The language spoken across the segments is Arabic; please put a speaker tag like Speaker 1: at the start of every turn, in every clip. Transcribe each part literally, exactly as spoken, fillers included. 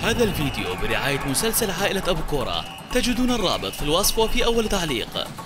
Speaker 1: هذا الفيديو برعاية مسلسل عائلة أبو كورة، تجدون الرابط في الوصف وفي أول تعليق.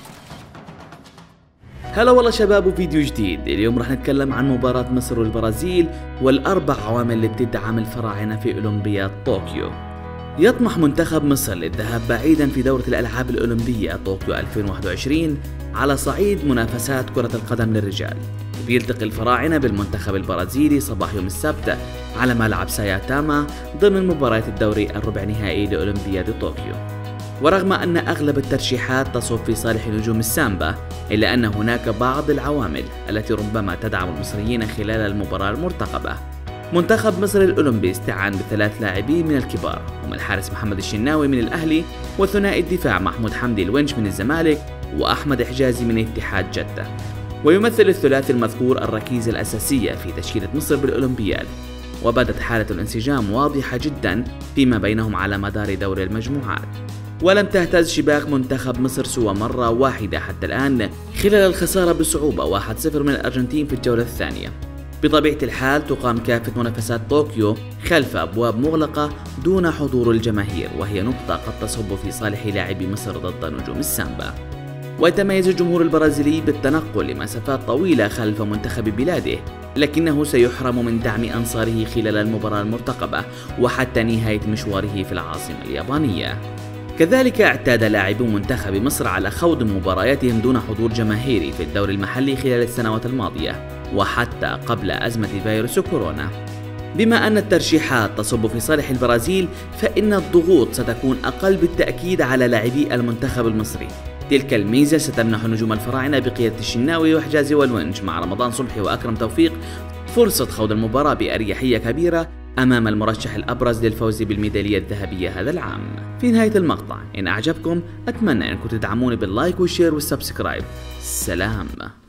Speaker 2: هلا والله شباب، وفيديو جديد. اليوم راح نتكلم عن مباراة مصر والبرازيل والأربع عوامل اللي بتدعم الفراعنة في أولمبياد طوكيو. يطمح منتخب مصر للذهاب بعيدا في دورة الألعاب الأولمبية طوكيو ألفين وواحد وعشرين على صعيد منافسات كرة القدم للرجال. بيلتقي الفراعنة بالمنتخب البرازيلي صباح يوم السبت على ملعب ساياتاما ضمن مباريات الدوري الربع نهائي لأولمبياد طوكيو. ورغم أن أغلب الترشيحات تصب في صالح نجوم السامبا، إلا أن هناك بعض العوامل التي ربما تدعم المصريين خلال المباراة المرتقبة. منتخب مصر الأولمبي استعان بثلاث لاعبين من الكبار، هم الحارس محمد الشناوي من الأهلي، وثنائي الدفاع محمود حمدي الونش من الزمالك، وأحمد حجازي من اتحاد جدة. ويمثل الثلاثي المذكور الركيزة الأساسية في تشكيلة مصر بالأولمبياد، وبدت حالة الانسجام واضحة جدا فيما بينهم على مدار دور المجموعات. ولم تهتز شباك منتخب مصر سوى مرة واحدة حتى الآن خلال الخسارة بصعوبة واحد صفر من الأرجنتين في الجولة الثانية. بطبيعة الحال تقام كافة منافسات طوكيو خلف أبواب مغلقة دون حضور الجماهير، وهي نقطة قد تصب في صالح لاعبي مصر ضد نجوم السامبا. ويتميز الجمهور البرازيلي بالتنقل لمسافات طويلة خلف منتخب بلاده، لكنه سيحرم من دعم أنصاره خلال المباراة المرتقبة وحتى نهاية مشواره في العاصمة اليابانية. كذلك اعتاد لاعبو منتخب مصر على خوض مبارياتهم دون حضور جماهيري في الدوري المحلي خلال السنوات الماضية وحتى قبل أزمة فيروس كورونا. بما أن الترشيحات تصب في صالح البرازيل، فإن الضغوط ستكون أقل بالتأكيد على لاعبي المنتخب المصري. تلك الميزة ستمنح نجوم الفراعنة بقيادة الشناوي وحجازي والونش مع رمضان صبحي وأكرم توفيق فرصة خوض المباراة بأريحية كبيرة أمام المرشح الأبرز للفوز بالميدالية الذهبية هذا العام. في نهاية المقطع، إن أعجبكم أتمنى أنكم تدعموني باللايك والشير والسبسكرايب. سلام.